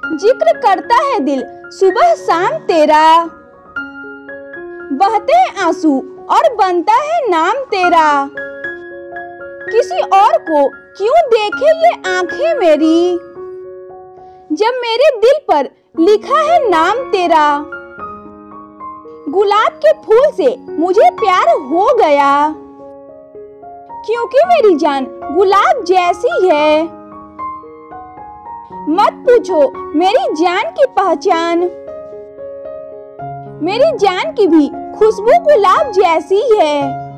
जिक्र करता है दिल सुबह शाम तेरा, बहते हैं आंसू और बनता है नाम तेरा। किसी और को क्यों देखे ये आंखें मेरी, जब मेरे दिल पर लिखा है नाम तेरा। गुलाब के फूल से मुझे प्यार हो गया, क्योंकि मेरी जान गुलाब जैसी है। मत पूछो मेरी जान की पहचान, मेरी जान की भी खुशबू गुलाब जैसी है।